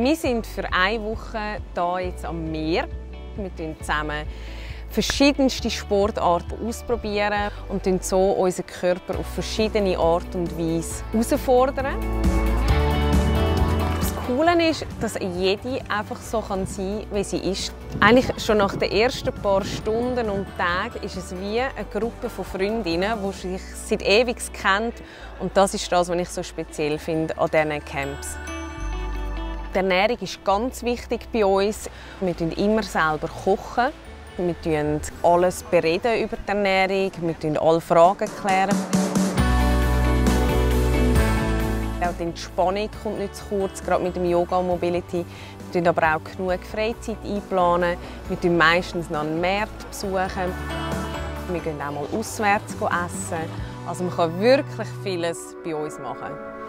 Wir sind für eine Woche hier jetzt am Meer. Wir probieren zusammen verschiedenste Sportarten ausprobieren und so unseren Körper auf verschiedene Art und Weise herausfordern. Das Coole ist, dass jede einfach so sein kann, wie sie ist. Eigentlich schon nach den ersten paar Stunden und Tagen ist es wie eine Gruppe von Freundinnen, die sich seit ewig kennt. Und das ist das, was ich so speziell finde an diesen Camps. Die Ernährung ist ganz wichtig bei uns. Wir kochen immer selber. Wir bereden alles über die Ernährung, wir klären alle Fragen. Auch die Entspannung kommt nicht zu kurz, gerade mit dem Yoga und Mobility. Wir planen aber auch genug Freizeit einplanen. Wir besuchen meistens noch einen Markt. Wir gehen auch mal auswärts essen. Also man kann wirklich vieles bei uns machen.